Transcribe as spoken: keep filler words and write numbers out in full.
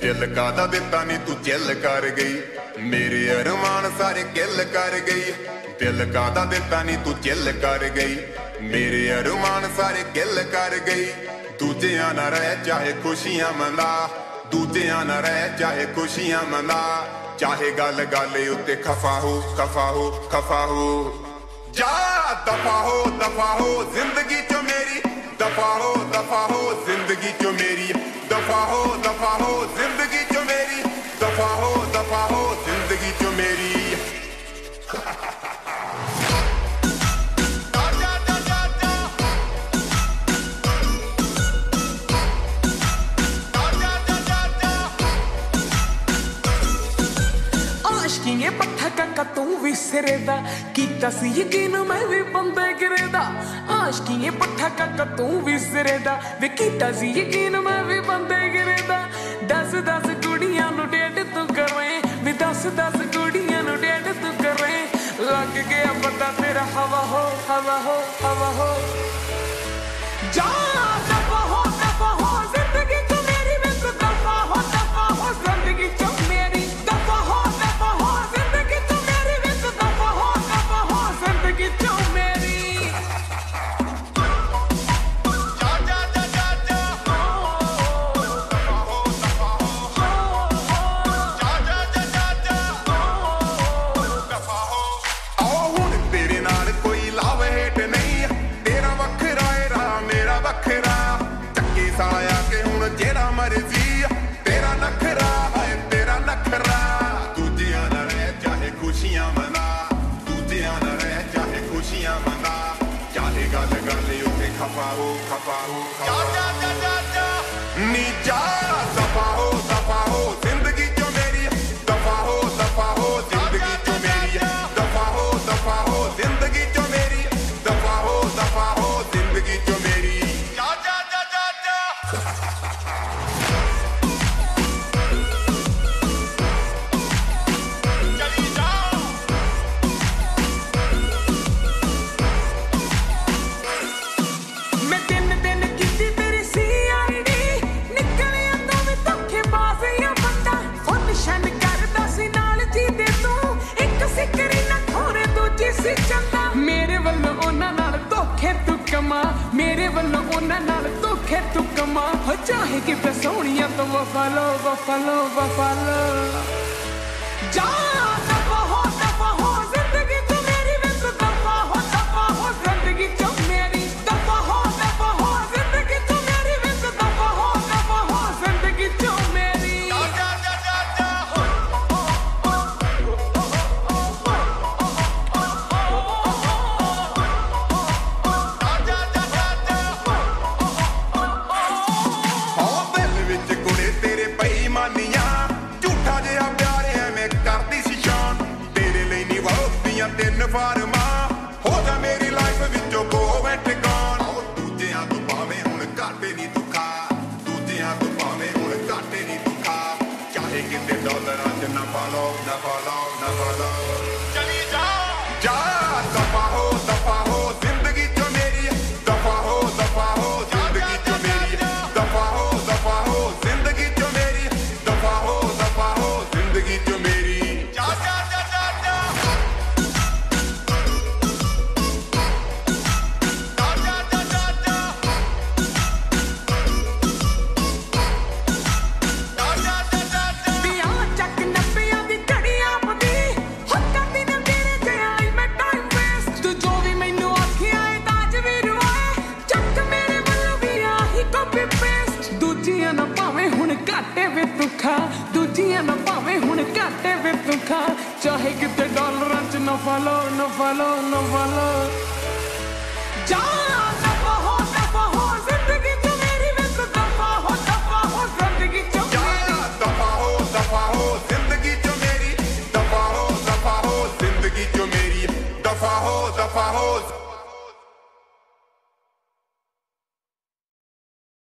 दिल कादा दिता नी तू चिल कर गई, मेरे अरमान सारे किल कर गई। दिल कादा दिता नी तू चिल कर गई, मेरे अरमान सारे किल कर गई। दूजियां ना रह चाहे खुशियां मना, दूजियां ना रह चाहे खुशियां मना। चाहे गल गल उत्ते खफा हो खफा हो खफा हो। जा दफा हो दफा हो जिंदगी चो मेरी, दफा हो दफा हो जिंदगी चो मेरी। दफा हो दफा हो जिंदगी चो मेरी, दफा हो दफा हो जिंदगी चो मेरी। आशकिए पट्ठा काका तू भी सिरे दा, कीता सी यकीन मैं भी बंदे गिरे दा। आशकिए पट्ठा काका तू भी सिरे दा, वे कीता सी यकीन मैं भी बंदे गिरे दा। दस दस कुड़ियां नू डेट तू करे, वे दस दस कुड़ियां नू डेट तू करे। लग गया पता तेरा हवा हो हवा हो हवा हो। जा दफा हो दफा हो जिंदगी चो मेरी, वे तू दफा हो दफा हो जिंदगी चो मेरी। दफा हो दफा हो जिंदगी चो मेरी, वे तू दफा हो दफा हो जिंदगी चो मेरी। जा जा जा जा जा दफा हो दफा हो, जा जा जा जा जा दफा हो। आओ हुण तेरे नाल कोई लाव हेट नहीं, तेरा वखरा है राह मेरा वखरा। चक्की साया के हुण जेड़ा मर्जी, तेरा नखरा है तेरा नखरा। दूजियां ना रह चाहे खुशियां मना, दूजियां ना रह चाहे खुशियां मना। चाहे गल गल उत्ते खफा हो खफा हो खफा हो। नी जा दफा हो दफा हो जिंदगी चो मेरी, दफा हो दफा हो जिंदगी चो मेरी। दफा हो दफा हो जिंदगी चो मेरी, दफा हो दफा हो जिंदगी चो मेरी। जा जा जा जा जा चली जा। मैं दिन दिन कीती तेरी सी आई डी, निकलिया तू भी धोखेबाज या बंदा। फुल शन करदा सी नाल जी दे तू, एक सिकरी ना खोरे दूजी सी चंदा। मेरे वल्लों उन्हां नाल धोखे तू कमा, मेरे वल्लों उन्हां नाल धोखे तू कमा। हो चाहे किते सोहणियां तो वफा लो वफा लो वफा लो। जा दफा हो दफा हो जिंदगी चो मेरी, वे तू दफा हो दफा हो जिंदगी चो मेरी। दफा हो दफा हो जिंदगी चो मेरी, वे तू दफा हो दफा हो जिंदगी चो मेरी। जा जा जा जा जा जा जा जा। हाँ दिल विच कुड़े तेरे बेईमानियां, झूठा जिहा प्यार एवें करदी सी शान। तेरे ਲਈ ਨਿਭਾਉਂਦੀਆਂ ਤਿੰਨ ਫਾਰਮਾਂ, ਹੋ ਜਾ ਮੇਰੀ ਲਾਈਫ ਵਿੱਚੋਂ ਗੋਵੈਂਟ ਗਾਨ। ਦੂਜਿਆਂ ਤੋਂ ਭਾਵੇਂ ਹੁਣ ਘਾਟੇ ਨਹੀਂ ਤੂੰ ਖਾ, ਦੂਜਿਆਂ ਤੋਂ ਭਾਵੇਂ ਹੁਣ ਘਾਟੇ ਨਹੀਂ ਤੂੰ ਖਾ। ਚਾਹੇ ਕਿਤੇ ਡਾਲਰਾਂ 'ਚ ਨਾ ਪਾ ਲਓ ਨਾ ਪਾ ਲਓ ਨਾ ਪਾ ਲਓ। ਚਲੀ ਜਾ ਜਾ ਦਫਾ ਹੋ ਦਫਾ ਹੋ ਜ਼ਿੰਦਗੀ ਚੋਂ ਮੇਰੀ, ਦਫਾ ਹੋ ਦਫਾ ਹੋ ਜ਼ਿੰਦਗੀ ਚੋਂ ਮੇਰੀ। ਦਫਾ ਹੋ ਦਫਾ ਹੋ ਜ਼ਿੰਦਗੀ ਚੋਂ ਮੇਰੀ, ਦਫਾ ਹੋ ਦਫਾ ਹੋ ਜ਼ਿੰਦਗੀ ਚੋਂ ਮੇਰੀ। ਜਾ ਜਾ ਜਾ ਜਾ ਜਾ ਜਾ ਜਾ ਜਾ ਜਾ ਜਾ ਜਾ ਜਾ ਜਾ ਜਾ। ਵਿਆਹ ਚੱਕ ਨੱਬਿਆਂ ਦੀ ਘੜੀ ਆਪਦੀ, ਹੱਕਾਂ ਦੀ ਨਾ ਤੇਰੇ ਤੇ ਆਈ ਮੈਂ ਟਾਈਮ ਵੇਸਟ। ਤੂੰ ਜੋ ਵੀ ਮੈਨੂੰ ਆਖਿਆ ਏ ਤਾਜ ਵੀ ਰਵਾਏ, ਚੱਕ ਮੇਰੇ ਵੱਲੋਂ ਵੀ ਆਹੀ ਕਾਪੀ ਪੇਸਟ। ਦੂਜੀਆਂ ਨਾ ਭਾਵੇਂ ਹੁਣ ਘਾਟੇ ਵੇ ਤੂੰ ਖਾ, ਦੂਜੀਆਂ ਨਾ ਭਾਵੇਂ ਹੁਣ ਘਾਟੇ ਵੇ ਤੂੰ ਖਾ। ਚਾਹੇ ਕਿਤੇ ਡਾਲਰਾਂ 'ਚ ਨਫਾ ਲਓ ਨਫਾ ਲਓ ਨਫਾ ਲਓ। ਜਾ